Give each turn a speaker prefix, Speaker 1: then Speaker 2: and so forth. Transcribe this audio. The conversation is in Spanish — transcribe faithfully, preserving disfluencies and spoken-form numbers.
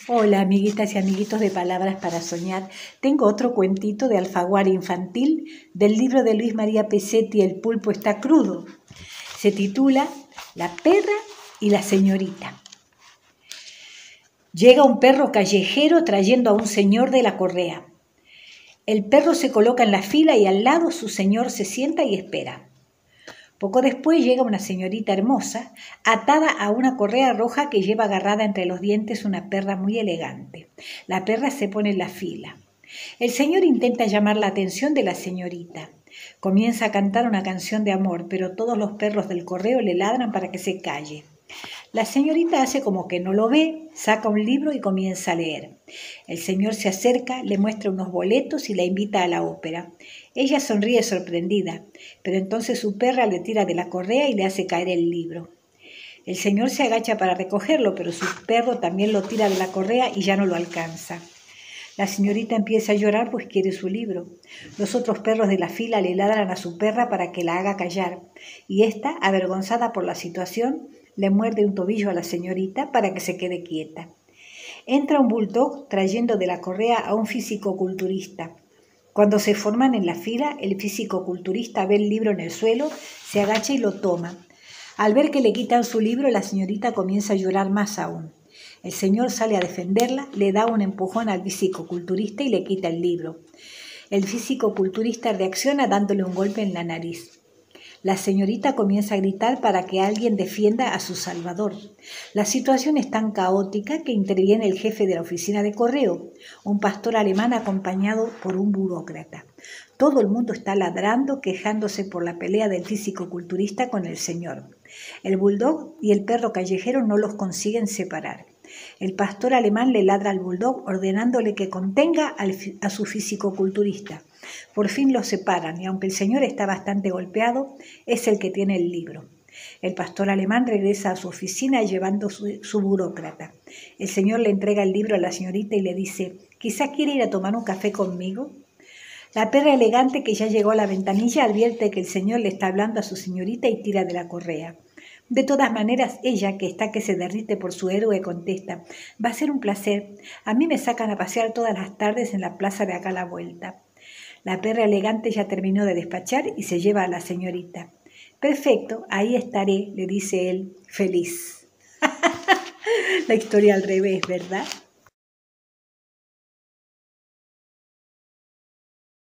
Speaker 1: Hola, amiguitas y amiguitos de Palabras para Soñar. Tengo otro cuentito de Alfaguara infantil del libro de Luis María Pesetti, El pulpo está crudo. Se titula La perra y la señorita. Llega un perro callejero trayendo a un señor de la correa. El perro se coloca en la fila y al lado su señor se sienta y espera. Poco después llega una señorita hermosa, atada a una correa roja que lleva agarrada entre los dientes una perra muy elegante. La perra se pone en la fila. El señor intenta llamar la atención de la señorita. Comienza a cantar una canción de amor, pero todos los perros del correo le ladran para que se calle. La señorita hace como que no lo ve, saca un libro y comienza a leer. El señor se acerca, le muestra unos boletos y la invita a la ópera. Ella sonríe sorprendida, pero entonces su perra le tira de la correa y le hace caer el libro. El señor se agacha para recogerlo, pero su perro también lo tira de la correa y ya no lo alcanza. La señorita empieza a llorar pues quiere su libro. Los otros perros de la fila le ladran a su perra para que la haga callar, y ésta, avergonzada por la situación, le muerde un tobillo a la señorita para que se quede quieta. Entra un bulldog trayendo de la correa a un físico-culturista. Cuando se forman en la fila, el físico-culturista ve el libro en el suelo, se agacha y lo toma. Al ver que le quitan su libro, la señorita comienza a llorar más aún. El señor sale a defenderla, le da un empujón al físico-culturista y le quita el libro. El físico-culturista reacciona dándole un golpe en la nariz. La señorita comienza a gritar para que alguien defienda a su salvador. La situación es tan caótica que interviene el jefe de la oficina de correo, un pastor alemán acompañado por un burócrata. Todo el mundo está ladrando, quejándose por la pelea del físico-culturista con el señor. El bulldog y el perro callejero no los consiguen separar. El pastor alemán le ladra al bulldog ordenándole que contenga al, a su físico-culturista. Por fin los separan y aunque el señor está bastante golpeado, es el que tiene el libro. El pastor alemán regresa a su oficina llevando su, su burócrata. El señor le entrega el libro a la señorita y le dice, ¿quizá quiere ir a tomar un café conmigo? La perra elegante que ya llegó a la ventanilla advierte que el señor le está hablando a su señorita y tira de la correa. De todas maneras, ella, que está que se derrite por su héroe, contesta, va a ser un placer. A mí me sacan a pasear todas las tardes en la plaza de acá a la vuelta. La perra elegante ya terminó de despachar y se lleva a la señorita. Perfecto, ahí estaré, le dice él, feliz. La historia al revés, ¿verdad?